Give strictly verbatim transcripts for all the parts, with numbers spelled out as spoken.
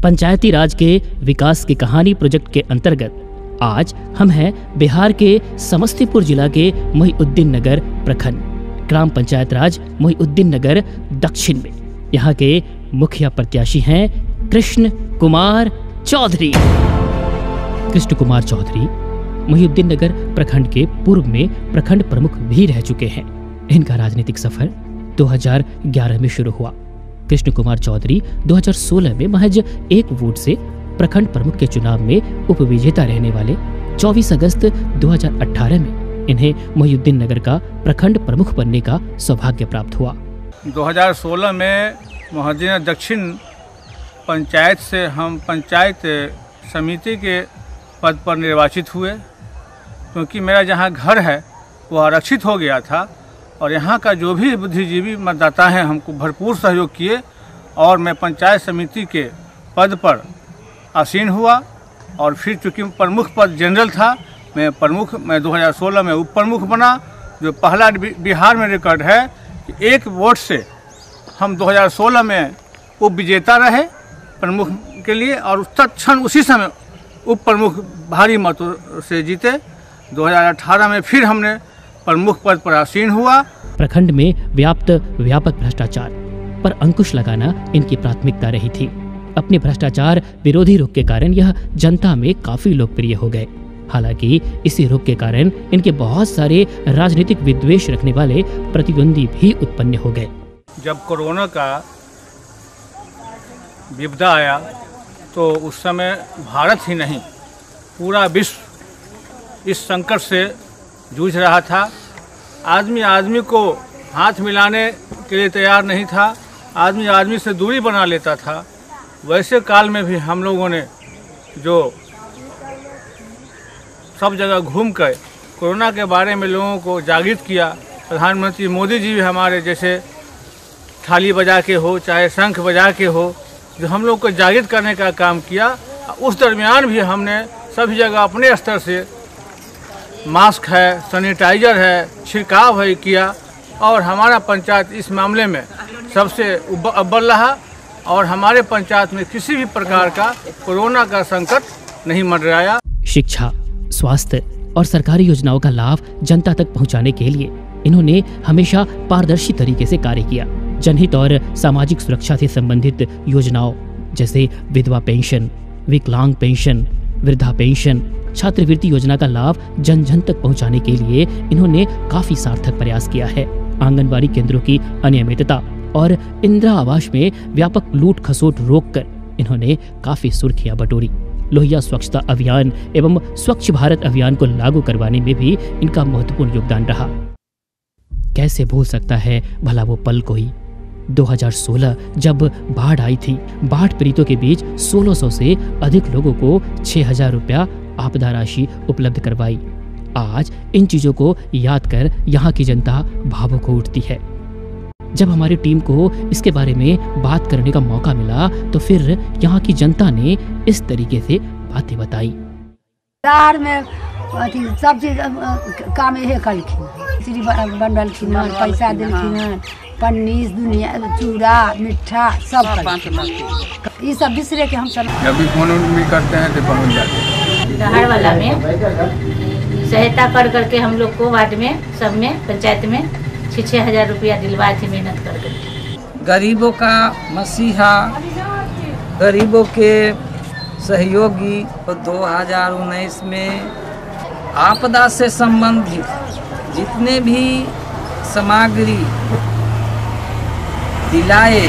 पंचायती राज के विकास की कहानी प्रोजेक्ट के अंतर्गत आज हम हैं बिहार के समस्तीपुर जिला के मोहिउद्दीन नगर प्रखंड, ग्राम पंचायत राज मोहिउद्दीन नगर दक्षिण में। यहाँ के मुखिया प्रत्याशी हैं कृष्ण कुमार चौधरी। कृष्ण कुमार चौधरी मोहिउद्दीन नगर प्रखंड के पूर्व में प्रखंड प्रमुख भी रह चुके हैं। इनका राजनीतिक सफर दो हज़ार ग्यारह में शुरू हुआ। कृष्ण कुमार चौधरी दो हज़ार सोलह में महज एक वोट से प्रखंड प्रमुख के चुनाव में उप विजेता रहने वाले चौबीस अगस्त दो हज़ार अठारह में इन्हें मोहिउद्दीन नगर का प्रखंड प्रमुख बनने का सौभाग्य प्राप्त हुआ। दो हज़ार सोलह में मोहिउद्दीन दक्षिण पंचायत से हम पंचायत समिति के पद पर निर्वाचित हुए, क्योंकि मेरा जहां घर है वो आरक्षित हो गया था और यहाँ का जो भी बुद्धिजीवी मतदाता हैं हमको भरपूर सहयोग किए और मैं पंचायत समिति के पद पर आसीन हुआ। और फिर चूँकि प्रमुख पद जनरल था, मैं प्रमुख मैं दो हज़ार सोलह में उप प्रमुख बना, जो पहला बिहार में रिकॉर्ड है कि एक वोट से हम दो हज़ार सोलह में उप विजेता रहे प्रमुख के लिए और तत्क्षण उसी समय उप प्रमुख भारी मतों से जीते। दो हज़ार अठारह में फिर हमने प्रमुख पद पर आसीन हुआ। प्रखंड में व्याप्त व्यापक भ्रष्टाचार पर अंकुश लगाना इनकी प्राथमिकता रही थी। अपने भ्रष्टाचार विरोधी रुख के कारण यह जनता में काफी लोकप्रिय हो गए। हालांकि इसी रुख के कारण इनके बहुत सारे राजनीतिक विद्वेष रखने वाले प्रतिद्वंदी भी उत्पन्न हो गए। जब कोरोना का विपदा आया तो उस समय भारत ही नहीं पूरा विश्व इस संकट से जूझ रहा था। आदमी आदमी को हाथ मिलाने के लिए तैयार नहीं था, आदमी आदमी से दूरी बना लेता था। वैसे काल में भी हम लोगों ने जो सब जगह घूम कर कोरोना के बारे में लोगों को जागृत किया, प्रधानमंत्री मोदी जी भी हमारे जैसे थाली बजा के हो चाहे शंख बजा के हो, जो हम लोग को जागृत करने का काम किया। उस दरमियान भी हमने सभी जगह अपने स्तर से मास्क है, सैनिटाइजर है, छिड़काव है किया और हमारा पंचायत इस मामले में सबसे अव्वल रहा और हमारे पंचायत में किसी भी प्रकार का कोरोना का संकट नहीं मंडराया। शिक्षा, स्वास्थ्य और सरकारी योजनाओं का लाभ जनता तक पहुंचाने के लिए इन्होंने हमेशा पारदर्शी तरीके से कार्य किया। जनहित और सामाजिक सुरक्षा से संबंधित योजनाओं जैसे विधवा पेंशन, विकलांग पेंशन, वृद्धा पेंशन, छात्रवृत्ति योजना का लाभ जन जन तक पहुंचाने के लिए इन्होंने काफी सार्थक प्रयास किया है। आंगनबाड़ी केंद्रों की अनियमितता और इंदिरा आवास में व्यापक लूट खसोट रोककर इन्होंने काफी सुर्खियां बटोरी। लोहिया स्वच्छता अभियान एवं स्वच्छ भारत अभियान को लागू करवाने में भी इनका महत्वपूर्ण योगदान रहा। कैसे भूल सकता है भला वो पल कोई दो हज़ार सोलह जब बाढ़ आई थी। बाढ़ पीड़ितों के बीच सोलह सौ से अधिक लोगों को छह हजार रुपया आपदा राशि उपलब्ध करवाई। आज इन चीजों को याद कर यहाँ की जनता भावुक हो उठती है। जब हमारी टीम को इसके बारे में बात करने का मौका मिला तो फिर यहाँ की जनता ने इस तरीके से बातें बताई। बिहार में सब चीज काम यही करखिन, पैसा दिलखिन, पन्नीस दुनिया चूड़ा मिठा सब ये सब बिसरे के हम सब जब भी फोन भी करते हैं तो पहुँच जाते हैं। दहाड़ वाला में सहायता कर करके हम लोग को वार्ड में सब में पंचायत में छः छः हजार रुपया दिलवाए थे मेहनत कर करके। गरीबों का मसीहा, गरीबों के सहयोगी। दो हज़ार उन्नीस में आपदा से संबंधित जितने भी सामग्री दिलाए।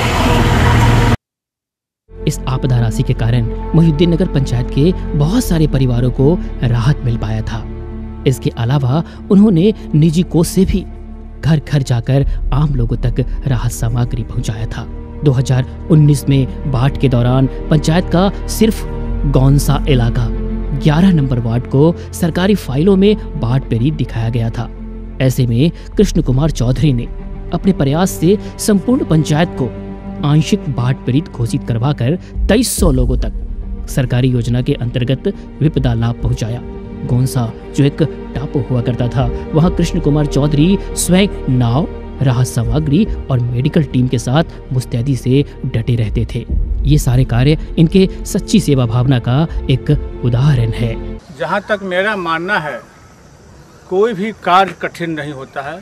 इस आपदा राशि के कारण मोहिउद्दीन नगर पंचायत के बहुत सारे परिवारों को राहत मिल पाया था। इसके अलावा उन्होंने निजी कोष से भी घर घर जाकर आम लोगों तक राहत सामग्री पहुंचाया था। दो हज़ार उन्नीस में बाढ़ के दौरान पंचायत का सिर्फ गौनसा इलाका ग्यारह नंबर वार्ड को सरकारी फाइलों में बाढ़ पीड़ित दिखाया गया था। ऐसे में कृष्ण कुमार चौधरी ने अपने प्रयास से संपूर्ण पंचायत को आंशिक बाढ़ पीड़ित घोषित करवाकर तेईस सौ लोगों तक सरकारी योजना के अंतर्गत विपदा लाभ पहुंचाया। गोंसा जो एक टापू हुआ करता था, वहां कृष्ण कुमार चौधरी स्वयं नाव, राहत सामग्री और मेडिकल टीम के साथ मुस्तैदी से डटे रहते थे। ये सारे कार्य इनके सच्ची सेवा भावना का एक उदाहरण है। जहाँ तक मेरा मानना है, कोई भी कार्य कठिन नहीं होता है।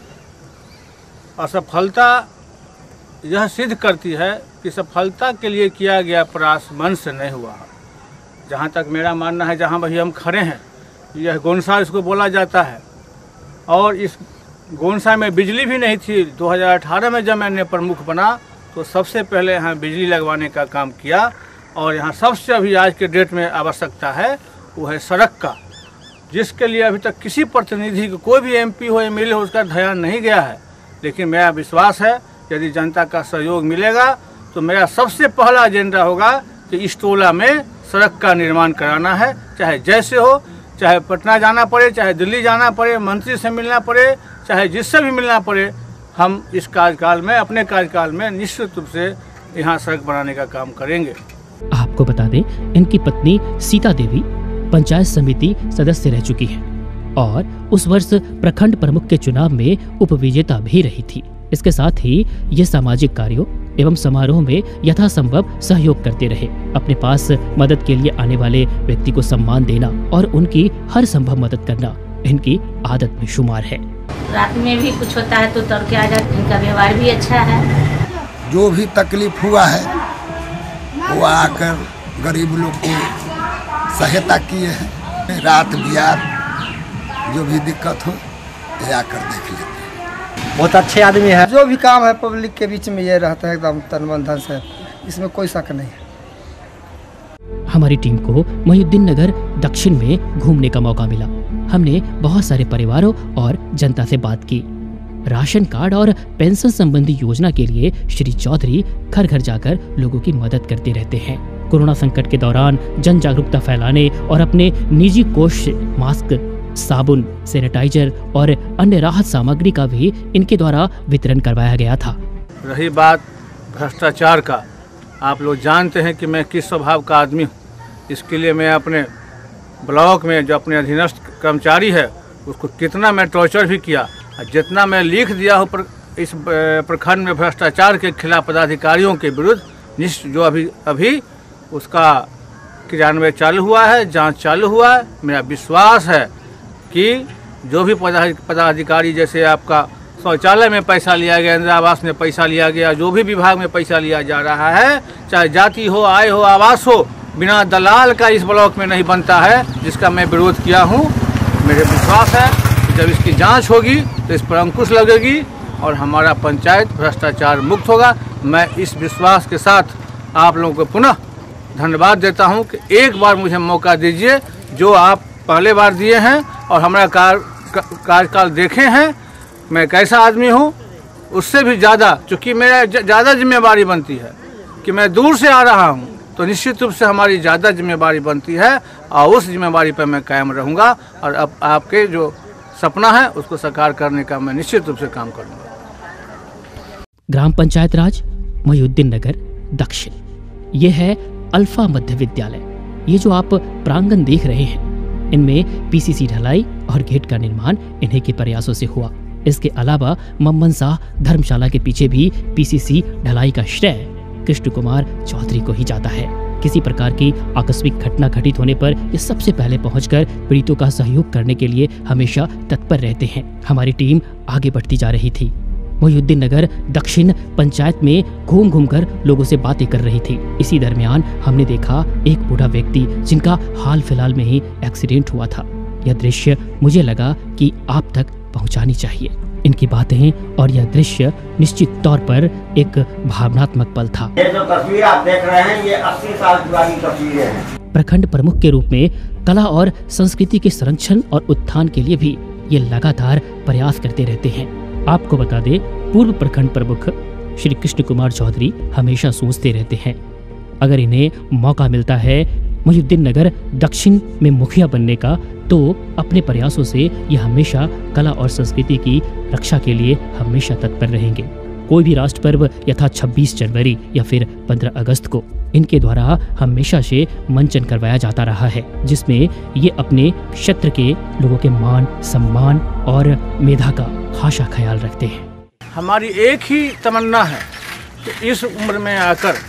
असफलता यह सिद्ध करती है कि सफलता के लिए किया गया प्रयास मन से नहीं हुआ। जहाँ तक मेरा मानना है, जहाँ वही हम खड़े हैं, यह गोनसा इसको बोला जाता है, और इस गोनसा में बिजली भी नहीं थी। दो हज़ार अठारह में जब मैंने प्रमुख बना तो सबसे पहले यहाँ बिजली लगवाने का काम किया, और यहाँ सबसे अभी आज के डेट में आवश्यकता है वो है सड़क का, जिसके लिए अभी तक किसी प्रतिनिधि को, कोई भी एमपी हो एमएलए हो, उसका ध्यान नहीं गया है। लेकिन मेरा विश्वास है यदि जनता का सहयोग मिलेगा तो मेरा सबसे पहला एजेंडा होगा कि इस टोला में सड़क का निर्माण कराना है, चाहे जैसे हो, चाहे पटना जाना पड़े, चाहे दिल्ली जाना पड़े, मंत्री से मिलना पड़े, चाहे जिससे भी मिलना पड़े। हम इस कार्यकाल में, अपने कार्यकाल में निश्चित रूप से यहाँ सड़क बनाने का काम करेंगे। आपको बता दें, इनकी पत्नी सीता देवी पंचायत समिति सदस्य रह चुकी हैं और उस वर्ष प्रखंड प्रमुख के चुनाव में उपविजेता भी रही थी। इसके साथ ही ये सामाजिक कार्यों एवं समारोह में यथासंभव सहयोग करते रहे। अपने पास मदद के लिए आने वाले व्यक्ति को सम्मान देना और उनकी हर संभव मदद करना इनकी आदत में शुमार है। रात में भी कुछ होता है तो तड़के आ जाते। इनका व्यवहार भी अच्छा है। जो भी तकलीफ हुआ है वो आकर गरीब लोग को सहायता किए हैं। रात बिरात जो भी दिक्कत हो ये आकर देख लेते हैं। बहुत अच्छे आदमी है। जो भी काम है पब्लिक के बीच में ये रहता है एकदम तन मन धन से, इसमें कोई शक नहीं है। हमारी टीम को मोहिउद्दीन नगर दक्षिण में घूमने का मौका मिला। हमने बहुत सारे परिवारों और जनता से बात की। राशन कार्ड और पेंशन संबंधी योजना के लिए श्री चौधरी घर घर जाकर लोगों की मदद करते रहते हैं। कोरोना संकट के दौरान जन जागरूकता फैलाने और अपने निजी कोष से मास्क, साबुन, सैनिटाइजर और अन्य राहत सामग्री का भी इनके द्वारा वितरण करवाया गया था। रही बात भ्रष्टाचार का, आप लोग जानते हैं कि मैं किस स्वभाव का आदमी हूँ। इसके लिए मैं अपने ब्लॉक में जो अपने अधीनस्थ कर्मचारी है उसको कितना मैं टॉर्चर भी किया, जितना मैं लिख दिया हूँ पर इस प्रखंड में भ्रष्टाचार के खिलाफ पदाधिकारियों के विरुद्ध निश्चित जो अभी अभी उसका क्रियान्वयन चालू हुआ है, जांच चालू हुआ है। मेरा विश्वास है कि जो भी पदाधिकारी, जैसे आपका शौचालय में पैसा लिया गया, इंदिरा आवास में पैसा लिया गया, जो भी विभाग में पैसा लिया जा रहा है, चाहे जाति हो, आय हो, आवास हो, बिना दलाल का इस ब्लॉक में नहीं बनता है, जिसका मैं विरोध किया हूँ। मेरे विश्वास है कि जब इसकी जांच होगी तो इस पर अंकुश लगेगी और हमारा पंचायत भ्रष्टाचार मुक्त होगा। मैं इस विश्वास के साथ आप लोगों को पुनः धन्यवाद देता हूं कि एक बार मुझे मौका दीजिए, जो आप पहले बार दिए हैं और हमारा कार्यकाल देखे हैं, मैं कैसा आदमी हूं, उससे भी ज़्यादा, चूँकि मेरा ज़्यादा जिम्मेवारी बनती है कि मैं दूर से आ रहा हूं, तो निश्चित रूप से हमारी ज़्यादा जिम्मेवारी बनती है और उस जिम्मेवारी पर मैं कायम रहूँगा और अब आपके जो सपना है उसको साकार करने का मैं निश्चित रूप से काम करूँगा। ग्राम पंचायत राज मोहिउद्दीन नगर दक्षिण, ये है अल्फा मध्य विद्यालय। ये जो आप प्रांगण देख रहे हैं, इनमें पीसीसी ढलाई और गेट का निर्माण इन्हीं के प्रयासों से हुआ। इसके अलावा मम्मन शाह धर्मशाला के पीछे भी पीसीसी ढलाई का श्रेय कृष्ण कुमार चौधरी को ही जाता है। किसी प्रकार की आकस्मिक घटना घटित होने पर ये सबसे पहले पहुंचकर पीड़ितों का सहयोग करने के लिए हमेशा तत्पर रहते हैं। हमारी टीम आगे बढ़ती जा रही थी। मोहिउद्दीन नगर दक्षिण पंचायत में घूम घूम कर लोगों से बातें कर रही थी। इसी दरमियान हमने देखा एक बूढ़ा व्यक्ति जिनका हाल फिलहाल में ही एक्सीडेंट हुआ था। यह दृश्य मुझे लगा कि आप तक पहुंचानी चाहिए। इनकी बातें और यह दृश्य निश्चित तौर पर एक भावनात्मक पल था। ये जो तस्वीर आप देख रहे हैं ये अस्सी साल पुरानी तस्वीरें हैं। प्रखंड प्रमुख के रूप में कला और संस्कृति के संरक्षण और उत्थान के लिए भी ये लगातार प्रयास करते रहते हैं। आपको बता दें, पूर्व प्रखंड प्रमुख श्री कृष्ण कुमार चौधरी हमेशा सोचते रहते हैं, अगर इन्हें मौका मिलता है मोहिउद्दीन नगर दक्षिण में मुखिया बनने का, तो अपने प्रयासों से ये हमेशा कला और संस्कृति की रक्षा के लिए हमेशा तत्पर रहेंगे। कोई भी राष्ट्र पर्व यथा छब्बीस जनवरी या फिर पंद्रह अगस्त को इनके द्वारा हमेशा से मंचन करवाया जाता रहा है, जिसमें ये अपने क्षेत्र के लोगों के मान, सम्मान और मेधा का खासा ख्याल रखते हैं। हमारी एक ही तमन्ना है कि इस उम्र में आकर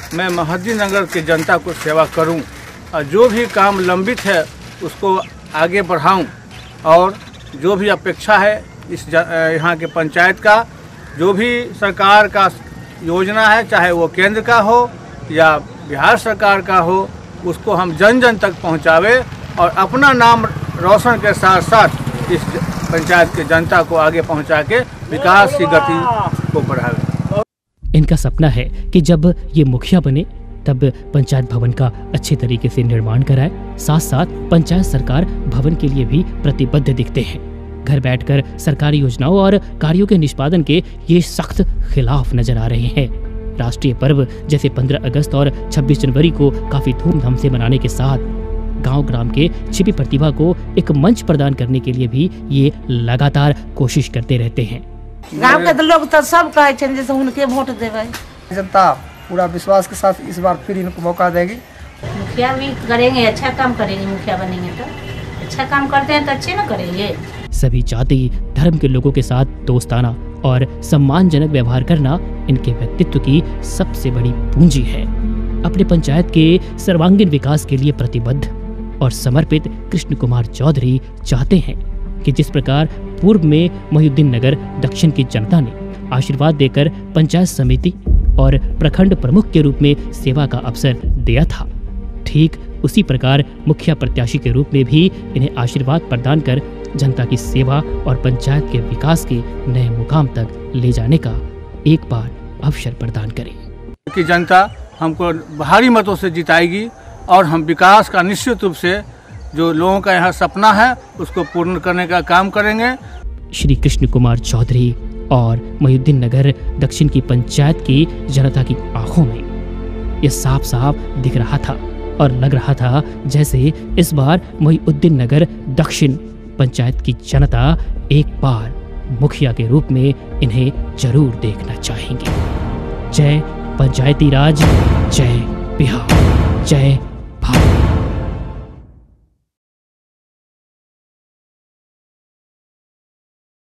मैं मोहद्दीन नगर की जनता को सेवा करूं और जो भी काम लंबित है उसको आगे बढ़ाऊं और जो भी अपेक्षा है इस यहाँ के पंचायत का, जो भी सरकार का योजना है, चाहे वो केंद्र का हो या बिहार सरकार का हो, उसको हम जन जन तक पहुँचावे और अपना नाम रोशन के साथ साथ इस पंचायत की जनता को आगे पहुँचा के विकास की गति को बढ़ावे। इनका सपना है कि जब ये मुखिया बने तब पंचायत भवन का अच्छे तरीके से निर्माण कराए, साथ साथ पंचायत सरकार भवन के लिए भी प्रतिबद्ध दिखते हैं। घर बैठकर सरकारी योजनाओं और कार्यों के निष्पादन के ये सख्त खिलाफ नजर आ रहे हैं। राष्ट्रीय पर्व जैसे पंद्रह अगस्त और छब्बीस जनवरी को काफी धूमधाम से मनाने के साथ गांव ग्राम के छिपी प्रतिभा को एक मंच प्रदान करने के लिए भी ये लगातार कोशिश करते रहते हैं। गाँव के लोग तो सब कहे छे जैसे उनके वोट देवे। जनता पूरा विश्वास के साथ इस बार फिर इनको मौका देगी। मुखिया भी करेंगे, अच्छा काम करेंगे। मुखिया बनेंगे तो अच्छा काम करते हैं तो अच्छे ना करेंगे। सभी जाति धर्म के लोगों के साथ दोस्ताना और सम्मानजनक व्यवहार करना इनके व्यक्तित्व की सबसे बड़ी पूंजी है। अपने पंचायत के सर्वांगीण विकास के लिए प्रतिबद्ध और समर्पित कृष्ण कुमार चौधरी चाहते हैं कि जिस प्रकार पूर्व में मोहिउद्दीन नगर दक्षिण की जनता ने आशीर्वाद देकर पंचायत समिति और प्रखंड प्रमुख के रूप में सेवा का अवसर दिया था, ठीक उसी प्रकार मुखिया प्रत्याशी के रूप में भी इन्हें आशीर्वाद प्रदान कर जनता की सेवा और पंचायत के विकास के नए मुकाम तक ले जाने का एक बार अवसर प्रदान करें। कि जनता हमको भारी मतों से जिताएगी और हम विकास का निश्चित रूप से जो लोगों का यहाँ सपना है उसको पूर्ण करने का काम करेंगे। श्री कृष्ण कुमार चौधरी और मोहिउद्दीन नगर दक्षिण की पंचायत की जनता की आंखों में ये साफ साफ दिख रहा था और लग रहा था जैसे इस बार मोहिउद्दीन नगर दक्षिण पंचायत की जनता एक बार मुखिया के रूप में इन्हें जरूर देखना चाहेंगे। जय पंचायती राज, जय बिहार, जय